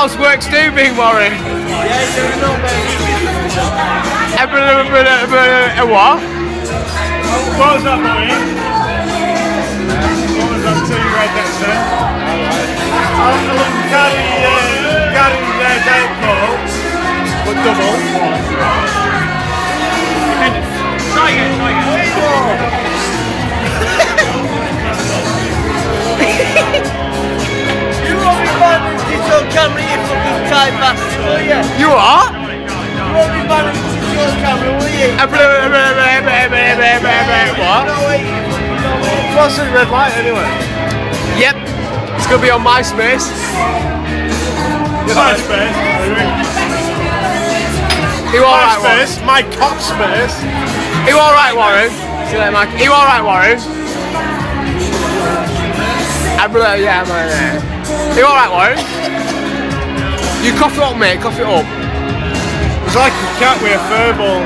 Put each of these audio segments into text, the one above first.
How's work doing, Warren? Yeah, doing not bad. What? What was that, Marty? What was that two red that said? Gary Dave Cole, but double. Try again. You won't be manning digital camera, you fucking tight bastard, will you? You are? You won't be manning digital camera, will you? What? No way, you fucking know it. What's the red light anyway? Yep. It's going to be on MySpace. MySpace. You alright, Warren? MySpace. My cock space. You alright, Warren? See you later, Mike. You alright, Warren? Yeah, man. You alright, Warren? You cough it up, mate. Cough it up. It's like a cat with a fur ball.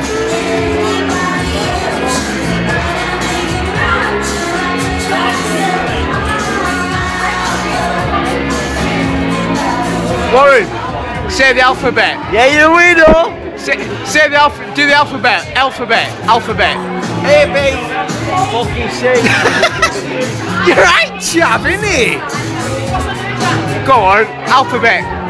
Warren, say the alphabet. Yeah, you weirdo. Say the alphabet. Do the alphabet. Alphabet. A, B, fucking C. You're right, chav, innit? Go on, alphabet.